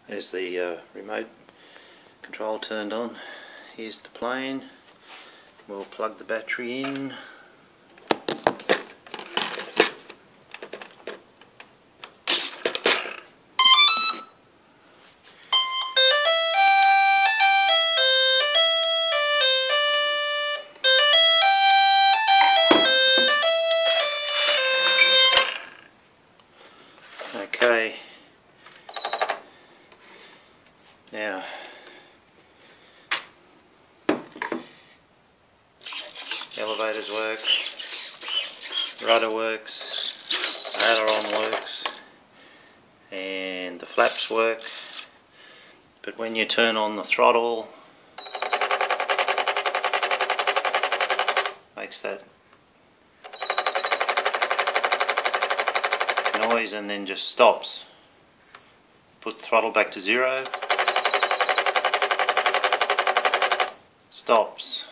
There's the remote control turned on. Here's the plane. We'll plug the battery in. Okay, now elevators works, rudder works, aileron works, and the flaps work, but when you turn on the throttle, makes that noise and then just stops. Put the throttle back to 0, stops.